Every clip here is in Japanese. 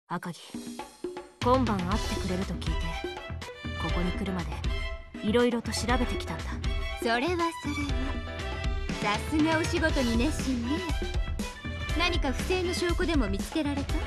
赤城、今晩会ってくれると聞いてここに来るまでいろいろと調べてきたんだ。 それはさすがお仕事に熱心ね。何か不正の証拠でも見つけられた？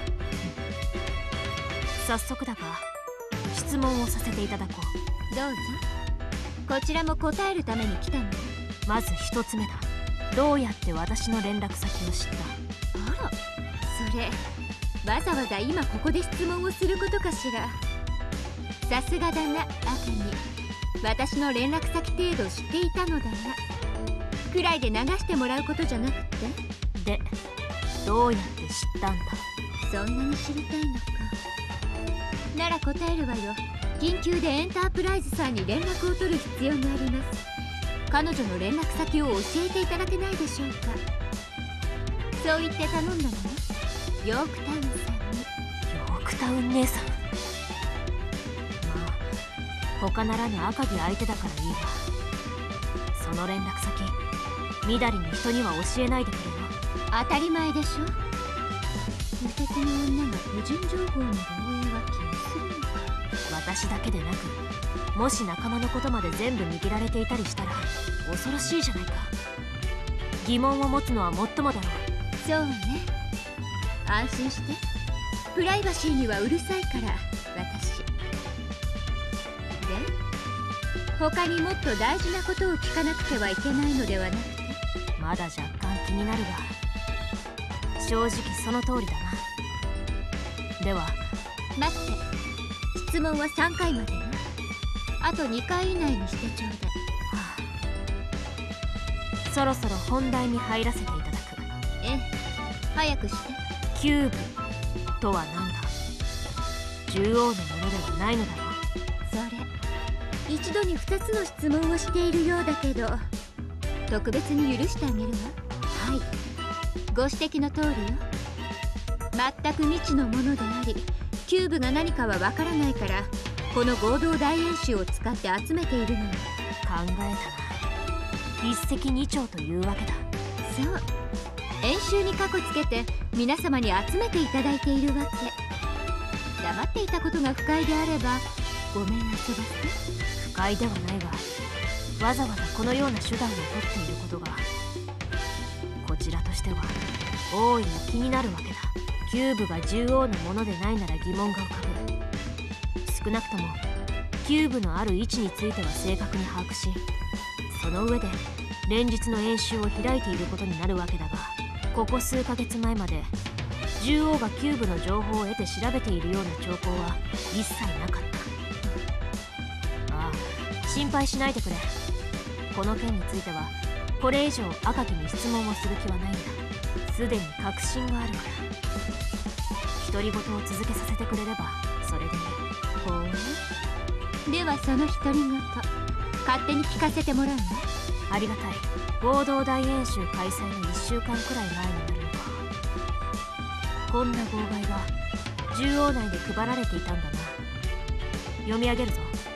早速だが質問をさせていただこう。どうぞ。こちらも答えるために来たの。 まず一つ目だ。どうやって私の連絡先を知った？ あら、それわざわざ今ここで質問をすることかしら。さすがだな、赤に。私の連絡先程度知っていたのだな。くらいで流してもらうことじゃなくて。 で、どうやって知ったんだ？ そんなに知りたいのか。なら答えるわよ。緊急でエンタープライズさんに連絡を取る必要があります。彼女の連絡先を教えていただけないでしょうか。そう言って頼んだのね、ヨークタウンさんに。 ヨークタウン姉さん。まあ他ならぬ赤城相手だからいいが、その連絡先みだりに人には教えないでくれよ。 当たり前でしょ。無敵の女が個人情報の漏洩は気にするのか。 私だけでなく、もし仲間のことまで全部握られていたりしたら恐ろしいじゃないか。疑問を持つのはもっともだろう。 そうね、安心して。プライバシーにはうるさいから私で。他にもっと大事なことを聞かなくてはいけないのではなくて。 まだ若干気になるが、正直その通りだな。では待って、質問は3回までよ。あと2回以内にしてちょうだい。 そろそろ本題に入らせていただく。 ええ、早くして。 キューブとは何だ？獣王のものではないのだろう。 それ一度に2つの質問をしているようだけど、特別に許してあげるわ。はい、ご指摘の通りよ。全く未知のものであり、キューブが何かはわからないから、この合同大演習を使って集めているのよ。 考えたな。一石二鳥というわけだ。 そう、演習にかこつけて皆様に集めていただいているわけ。黙っていたことが不快であればごめんあそばせ。 不快ではないが、わざわざこのような手段を取っていることがこちらとしては大いに気になるわけだ。キューブが獣王のものでないなら疑問が浮かぶ。少なくともキューブのある位置については正確に把握し、その上で連日の演習を開いていることになるわけだが、ここ数ヶ月前まで獣王がキューブの情報を得て調べているような兆候は一切なかった。ああ、心配しないでくれ。この件についてはこれ以上赤城に質問をする気はないんだ。すでに確信があるから。独り言を続けさせてくれればそれでいい。 ほう。ではその独り言勝手に聞かせてもらうね。 ありがたい。合同大演習開催の1週間くらい前になるのか。こんな号外が獣王内で配られていたんだな。読み上げるぞ。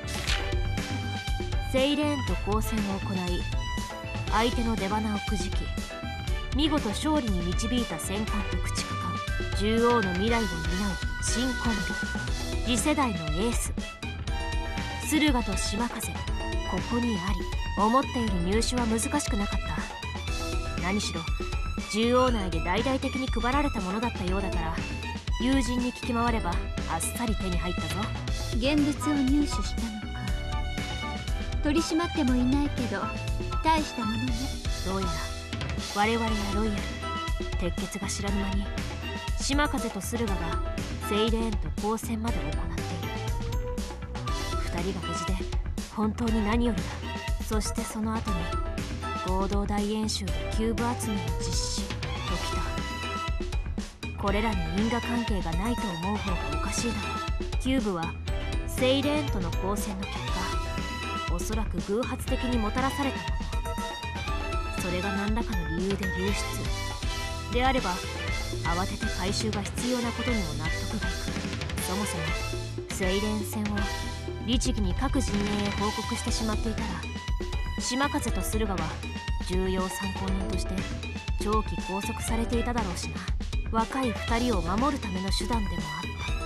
セイレーンと交戦を行い、相手の出花をくじき、見事勝利に導いた戦艦と駆逐艦、獣王の未来を担う新コンビ、次世代のエース、駿河と島風、ここにあり。思っている入手は難しくなかった。何しろ獣王内で大々的に配られたものだったようだから、友人に聞き回ればあっさり手に入ったぞ。 現物を入手したのか。取り締まってもいないけど大したものね。 どうやら我々やロイヤル、鉄血が知らぬ間に島風と駿河がセイレーンと交戦まで行っている。2人が無事で本当に何よりだ。そしてその後に合同大演習でキューブ集めを実施ときた。これらに因果関係がないと思う方がおかしいだろう。キューブはセイレーンとの交戦の結果、おそらく偶発的にもたらされたもの。それが何らかの理由で流出であれば、慌てて回収が必要なことにも納得がいく。そもそもセイレーン戦を律儀に各陣営へ報告してしまっていたら、島風と駿河は重要参考人として長期拘束されていただろうしな。若い2人を守るための手段でもあった。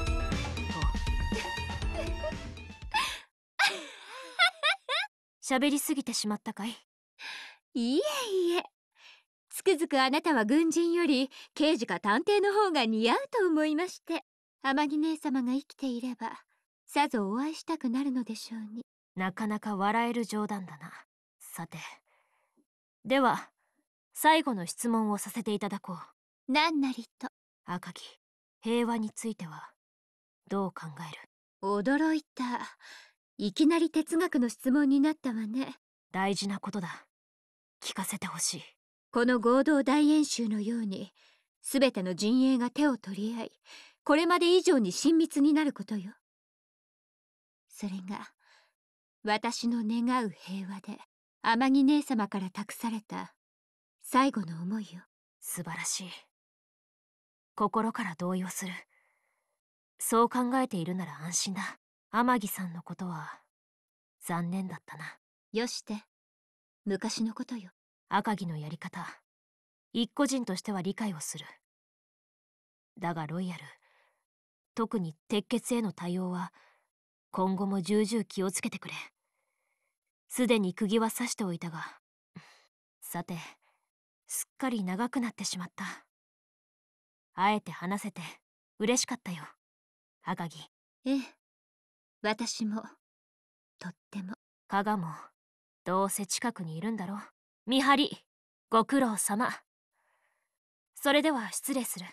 喋りすぎてしまったかい？ いえいえ、つくづくあなたは軍人より刑事か探偵の方が似合うと思いまして。天城姉様が生きていればさぞお会いしたくなるのでしょうに。 なかなか笑える冗談だな。さて、では最後の質問をさせていただこう。 何なりと。 赤城、平和についてはどう考える？ 驚いた。いきなり哲学の質問になったわね。 大事なことだ。聞かせてほしい。 この合同大演習のように全ての陣営が手を取り合い、これまで以上に親密になることよ。それが私の願う平和で、天城姉様から託された最後の思いよ。 素晴らしい。心から同意をする。そう考えているなら安心だ。天城さんのことは残念だったな。 よして、昔のことよ。 赤城のやり方、一個人としては理解をする。だがロイヤル、特に鉄血への対応は今後も重々気をつけてくれ。すでに釘は刺しておいたが、さて、すっかり長くなってしまった。あえて話せて嬉しかったよ、赤城。 ええ、私もとっても。 加賀もどうせ近くにいるんだろう。見張りご苦労様。それでは失礼する。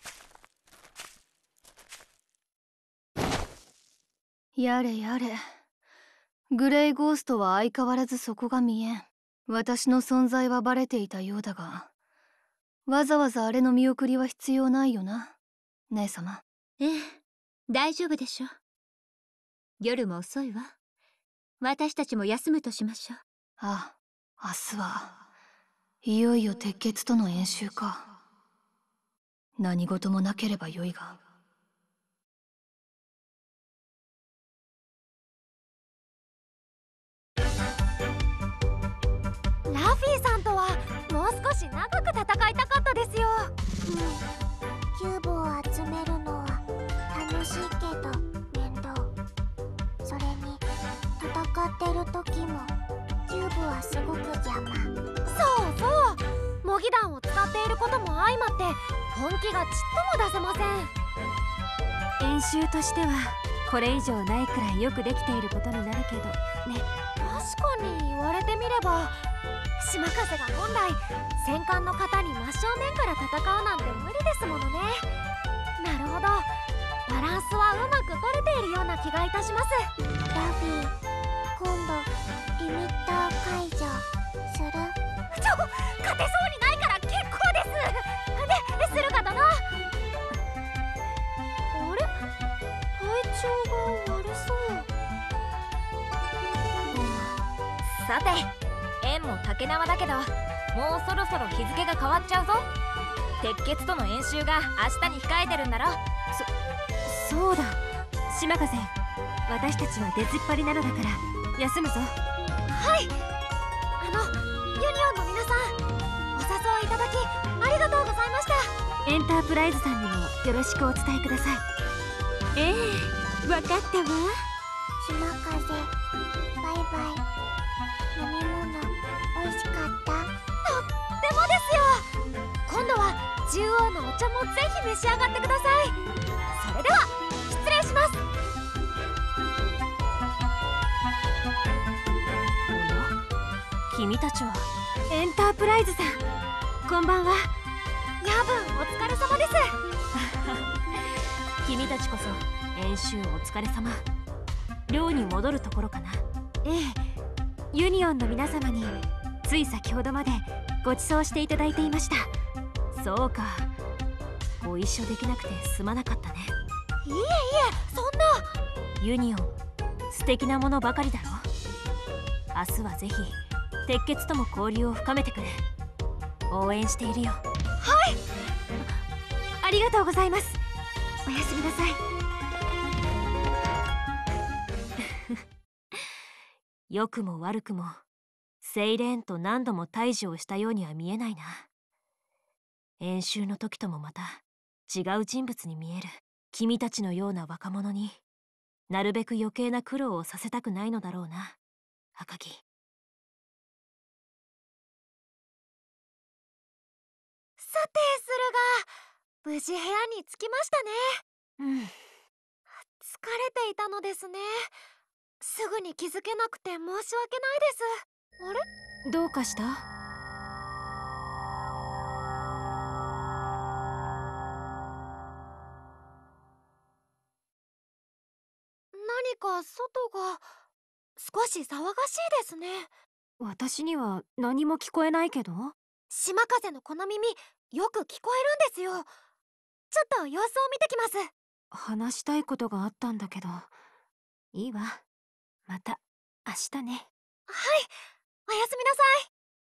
やれやれ、グレイゴーストは相変わらず底が見えん。私の存在はバレていたようだが、わざわざあれの見送りは必要ないよな、姉様。 ええ、大丈夫でしょ。夜も遅いわ。私たちも休むとしましょう。 あ、明日はいよいよ鉄血との演習か。何事もなければよいが。 ラフィーさんとはもう少し長く戦いたかったですよ。 キューブを集めるのは楽しいけど面倒。それに戦ってる時もキューブはすごく邪魔。 そうそう、模擬弾を使っていることも相まって本気がちっとも出せません。演習としてはこれ以上ないくらいよくできていることになるけどね。確かに言われてみれば、島風が本来戦艦の方に真正面から戦うなんて無理ですものね。なるほど、バランスはうまく取れているような気がいたします。 ラビー、今度リミッター解除する？ 勝てそうにないから結構です。でするか殿。あれ、体調が悪そう。さて、縁も竹縄だけどもうそろそろ日付が変わっちゃうぞ。鉄血との演習が明日に控えてるんだろ。そうだ、島風、私たちは出ずっぱりなのだから休むぞ。はい。ユニオンの皆さん、お誘いいただきありがとうございました。エンタープライズさんにもよろしくお伝えください。 ええ、わかったわ。 島風、バイバイ。飲み物美味しかった？ とってもですよ。今度は中央のお茶もぜひ召し上がってください。それでは失礼します。おや、君たちは。 エンタープライズさん、こんばんは。 夜分お疲れ様です。君たちこそ演習お疲れ様。寮に戻るところかな。 ええ、ユニオンの皆様につい先ほどまでご馳走していただいていました。 そうか、ご一緒できなくてすまなかったね。いえいえ、そんな。ユニオン、素敵なものばかりだろ。明日はぜひ鉄血とも交流を深めてくれ。応援しているよ。はい。 ありがとうございます。おやすみなさい。 良くも悪くもセイレーンと何度も対峙をしたようには見えないな。演習の時ともまた違う人物に見える。君たちのような若者になるべく余計な苦労をさせたくないのだろうな、赤城。 するが無事部屋に着きましたね。 うん。 疲れていたのですね。すぐに気づけなくて申し訳ないです。あれ？ どうかした？ 何か外が少し騒がしいですね。 私には何も聞こえないけど。 島風のこの耳よく聞こえるんですよ。ちょっと様子を見てきます。 話したいことがあったんだけど。いいわ。また明日ね。 はい、おやすみなさい。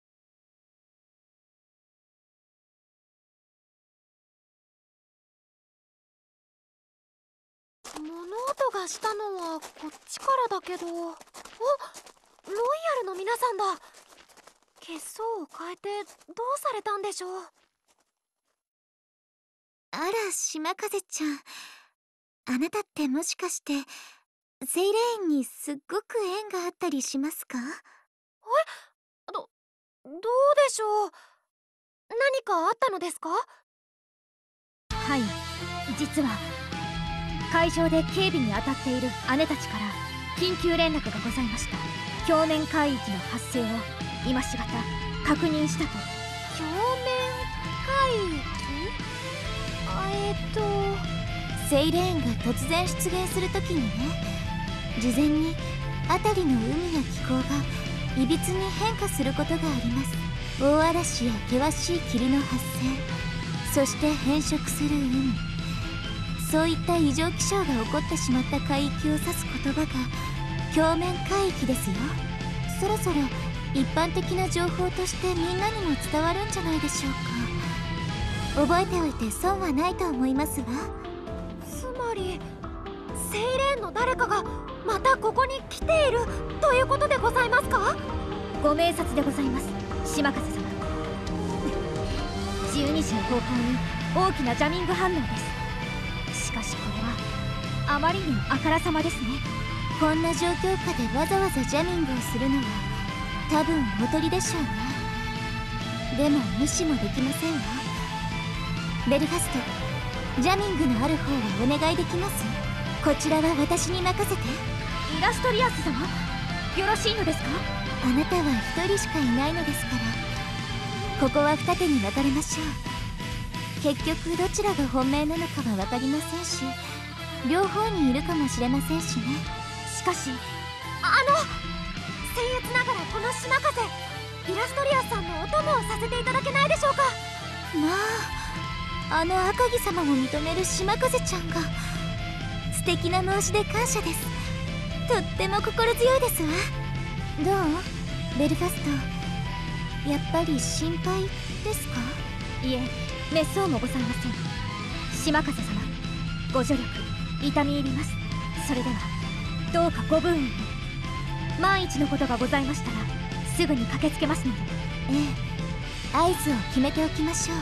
物音がしたのはこっちからだけど、あ、ロイヤルの皆さんだ。血相を変えてどうされたんでしょう。 あら、島風ちゃん、あなたってもしかしてセイレーンにすっごく縁があったりしますか？ どうでしょう。何かあったのですか？ はい、実は会場で警備に当たっている姉たちから緊急連絡がございました。表面海域の発生を今しがた確認したと。 表面海域？ セイレーンが突然出現するときにね、事前に辺りの海や気候がいびつに変化することがあります。大嵐や険しい霧の発生、そして変色する海、そういった異常気象が起こってしまった海域を指す言葉が表面海域ですよ。そろそろ一般的な情報としてみんなにも伝わるんじゃないでしょうか。覚えておいて損はないと思いますわ。 つまりセイレーンの誰かがまたここに来ているということでございますか？ ご明察でございます、島風様。12時の方向に大きなジャミング反応です。しかしこれはあまりにもあからさまですね。こんな状況下でわざわざジャミングをするのは多分おとりでしょうね。でも無視もできませんわ。ベルファスト、ジャミングのある方をお願いできます？こちらは私に任せて。イラストリアス様、よろしいのですか？あなたは一人しかいないのですから、ここは二手に分かれましょう。結局どちらが本命なのかは分かりませんし、両方にいるかもしれませんしね。しかし僭越ながらこの島風、イラストリアスさんのお供をさせていただけないでしょうか？ まあ、あの赤城様も認める島風ちゃんが。素敵な申し出感謝です。とっても心強いですわ。どうベルファスト、やっぱり心配ですか？いえ、滅相もございません。島風様、ご助力痛み入ります。それではどうかご分意を。万一のことがございましたらすぐに駆けつけますので。ええ、合図を決めておきましょ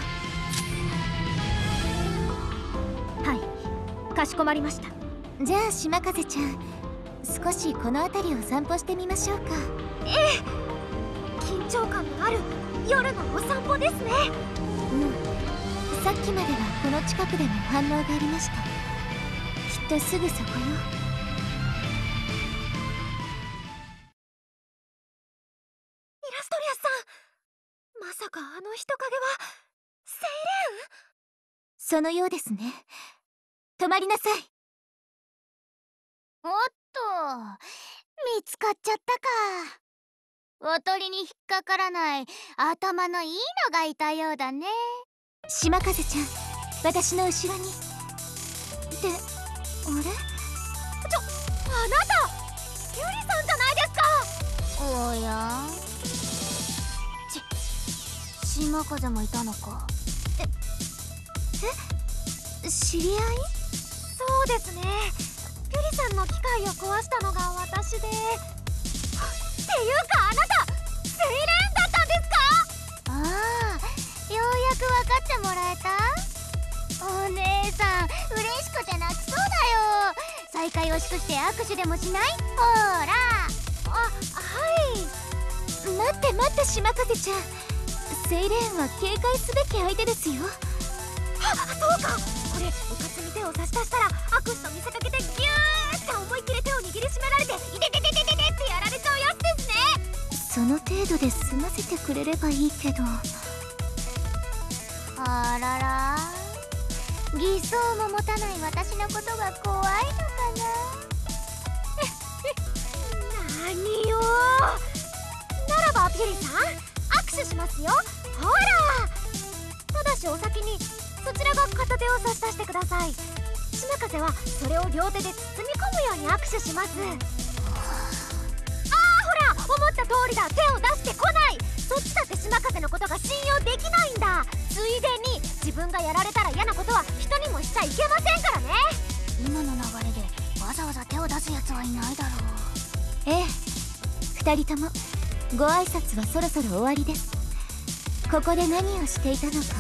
う。はい、かしこまりました。じゃあ島風ちゃん、少しこの辺りを散歩してみましょうか。 ええ、緊張感のある夜のお散歩ですね。 うん、さっきまではこの近くでも反応がありました。きっとすぐそこよ。 イラストリアスさん、まさかあの人影はセイレーン？ そのようですね。止まりなさい。 おっと、見つかっちゃったか。おとりに引っかからない頭のいいのがいたようだね。 島風ちゃん、私の後ろに。ってあれ？ あなたユリさんじゃないですか。 おや、島風もいたのか。 知り合い？ そうですね、ユリさんの機械を壊したのが私で。っていうかあなたセイレーンだったんですか？ ああ、ようやく分かってもらえた？お姉さん嬉しくて泣きそうだよ。再会を祝して握手でもしない？ほら。 はい。 待って待って島風ちゃん、 セイレーンは警戒すべき相手ですよ。 そうか、これうかつに手を差し出したらアクスと見せかけてギューって思いっきり手を握りしめられてイテテテテテテってやられちゃうやつですね。 その程度で済ませてくれればいいけど。 あらら、偽装も持たない私のことが怖いのかな。 何よ。ならばピュリさん、握手しますよ。ほら、ただしお先にそちらが片手を差し出してください。島風はそれを両手で包み込むように握手します。ほら、思った通りだ。手を出してこない。そっちだって島風のことが信用できないんだ。ついでに自分がやられたら嫌なことは人にもしちゃいけませんからね。 今の流れでわざわざ手を出すやつはいないだろう。 ええ、2人ともご挨拶はそろそろ終わりです。ここで何をしていたのか。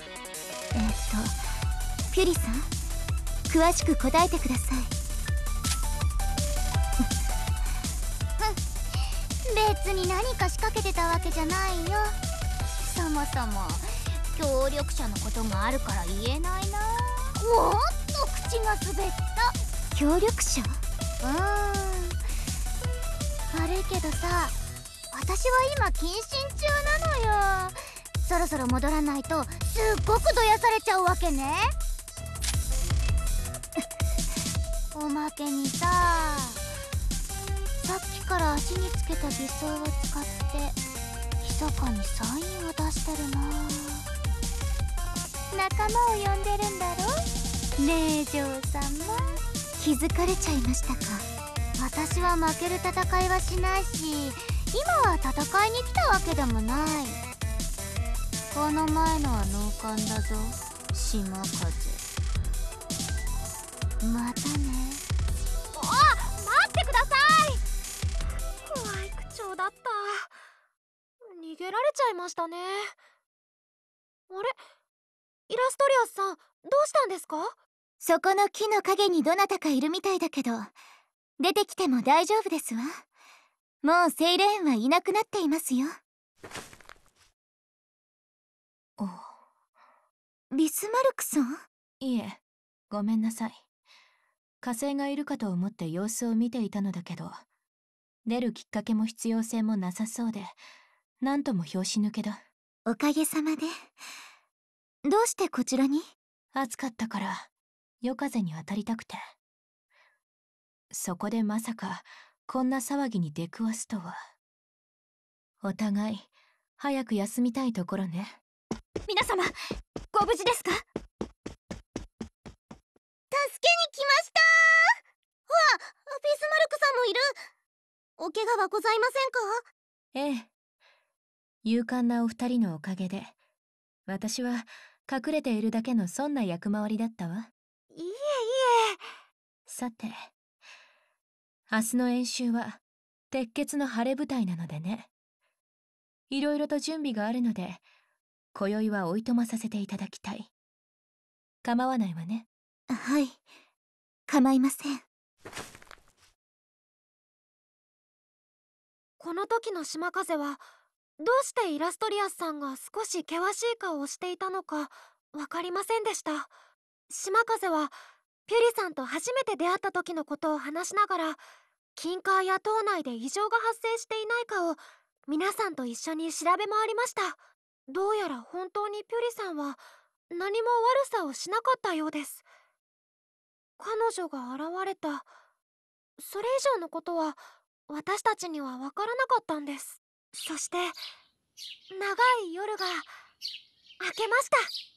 ピュリさん、詳しく答えてください。 別に何か仕掛けてたわけじゃないよ。そもそも協力者のことがあるから言えないな。おっと口が滑った。 協力者？ 悪いけどさ、私は今謹慎中なのよ。そろそろ戻らないとすっごくどやされちゃうわけね。おまけにさ、さっきから足につけた偽装を使って密かにサインを出してるな。仲間を呼んでるんだろ。令嬢様、 気づかれちゃいましたか。 私は負ける戦いはしないし、今は戦いに来たわけでもない。この前のは脳幹だぞ、島風。またね。 待ってください。怖い口調だった。逃げられちゃいましたね。あれ、イラストリアスさん、どうしたんですか？ そこの木の陰にどなたかいるみたいだけど、出てきても大丈夫ですわ。もうセイレーンはいなくなっていますよ。ビスマルクさん？ いえ、ごめんなさい。火星がいるかと思って様子を見ていたのだけど、出るきっかけも必要性もなさそうで、なんとも拍子抜けだ。 おかげさまで。どうしてこちらに？ 暑かったから夜風に当たりたくて。そこでまさかこんな騒ぎに出くわすとは。お互い早く休みたいところね。 皆様、ご無事ですか？ 助けに来ました。わあ、ビスマルクさんもいる。お怪我はございませんか？ ええ、勇敢なお二人のおかげで私は隠れているだけのそんな役回りだったわ。 いえいえ。 さて、明日の演習は鉄血の晴れ舞台なのでね。いろいろと準備があるので、今宵はおいとまさせていただきたい。構わないわね。 はい、構いません。 この時の島風はどうしてイラストリアスさんが少し険しい顔をしていたのか分かりませんでした。島風はピュリさんと初めて出会った時のことを話しながら、金カーや島内で異常が発生していないかを皆さんと一緒に調べ回りました。どうやら本当にピュリさんは何も悪さをしなかったようです。彼女が現れた、それ以上のことは私たちには分からなかったんです。そして長い夜が明けました。